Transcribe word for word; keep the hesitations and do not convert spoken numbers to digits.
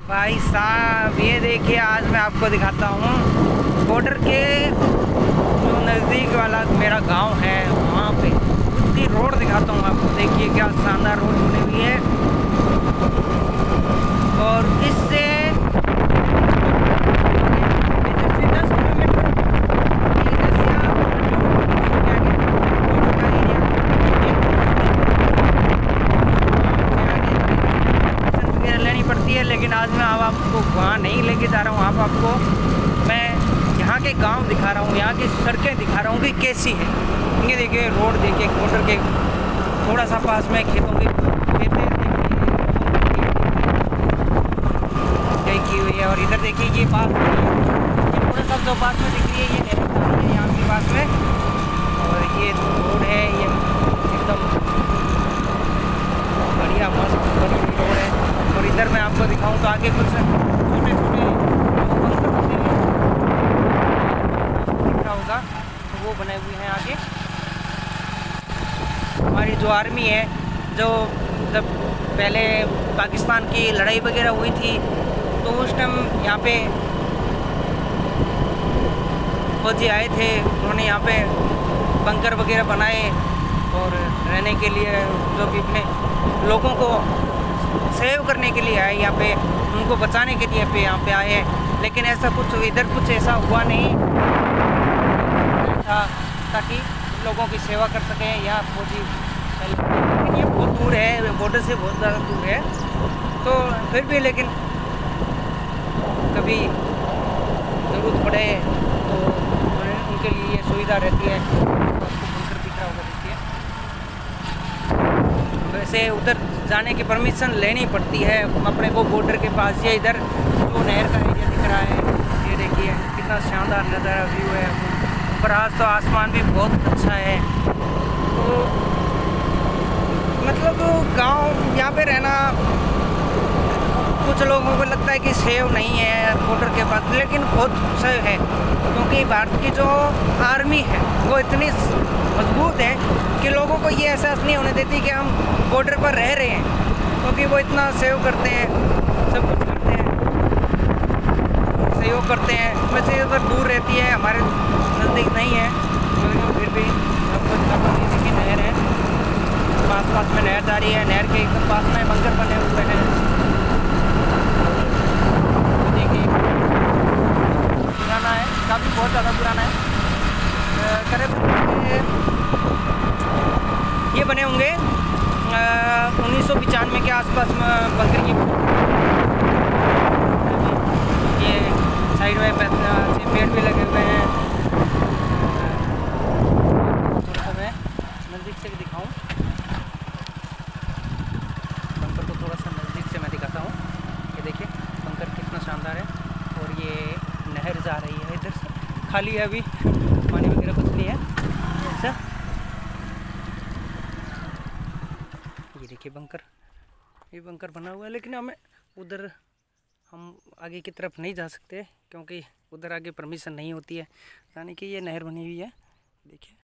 भाई साहब ये देखिए, आज मैं आपको दिखाता हूँ बॉर्डर के जो नज़दीक वाला मेरा गांव है वहाँ पे उसकी रोड दिखाता हूँ आपको। देखिए क्या शानदार रोड बनी हुई है। और इससे पड़ती है, लेकिन आज मैं अब आपको वहाँ नहीं लेके जा रहा हूँ। आप आपको मैं यहाँ के गांव दिखा रहा हूँ, यहाँ की सड़कें दिखा रहा हूँ कि कैसी है। ये देखिए रोड, देखिए बॉर्डर के थोड़ा सा पास में खेतों के खेतें की हुई है। और इधर देखिए ये पास ये थोड़ा सा जो पास में दिख रही है ये नहर है यहाँ के पास में। और ये रोड है, ये एकदम बढ़िया मस्त बनी हुई रोड है। और इधर मैं आपको दिखाऊं तो आगे कुछ छोटे छोटे दिख रहा होगा तो वो बने हुए हैं आगे। हमारी जो आर्मी है, जो जब पहले पाकिस्तान की लड़ाई वगैरह हुई थी तो उस टाइम यहाँ पे फौजी आए थे, उन्होंने यहाँ पे बंकर वगैरह बनाए और रहने के लिए, जो कि अपने लोगों को सेव करने के लिए आए, यहाँ पे उनको बचाने के लिए पे यहाँ पे आए हैं। लेकिन ऐसा कुछ इधर कुछ ऐसा हुआ नहीं था ताकि लोगों की सेवा कर सकें या फौजी। लेकिन ये बहुत दूर है, बॉर्डर से बहुत ज़्यादा दूर है, तो फिर भी लेकिन कभी ज़रूरत पड़े तो उनके लिए सुविधा रहती है। आपको दिख रहा होगा, देखिए वैसे उधर जाने की परमिशन लेनी पड़ती है अपने को बॉर्डर के पास। ये इधर जो नहर का एरिया दिख रहा है, ये देखिए कितना शानदार नज़ारा व्यू है। ऊपर आज तो आसमान भी बहुत अच्छा है। तो मतलब गांव यहाँ पे रहना कुछ लोगों को लगता है कि सेव नहीं है बॉर्डर के पास, लेकिन बहुत सेव है, क्योंकि भारत की जो आर्मी है वो इतनी मजबूत है कि लोगों को ये एहसास नहीं होने देती कि हम बॉर्डर पर रह रहे हैं, क्योंकि वो इतना सेव करते हैं, सब कुछ करते हैं, सहयोग करते हैं। वैसे उधर दूर रहती है, हमारे नज़दीक नहीं है, लेकिन फिर भी देखिए नहर है, पास पास में नहर जा रही है। नहर के एकदम पास में बंकर बने हुए हैं। देखिए पुराना है, काफ़ी बहुत ज़्यादा पुराना है। करीब ये बने होंगे उन्नीस सौ पचानवे के आसपास में बंकर की। ये साइड में पेड़ भी लगे हुए हैं। थोड़ा सा मैं नज़दीक से भी दिखाऊं, बंकर को थोड़ा सा नज़दीक से मैं दिखाता हूँ। ये देखिए बंकर कितना शानदार है। और ये नहर जा रही है इधर से, खाली है अभी, पानी वगैरह कुछ नहीं है ऐसा। ये देखिए बंकर, ये बंकर बना हुआ है, लेकिन हमें उधर हम आगे की तरफ नहीं जा सकते क्योंकि उधर आगे परमिशन नहीं होती है जाने की। ये नहर बनी हुई है, देखिए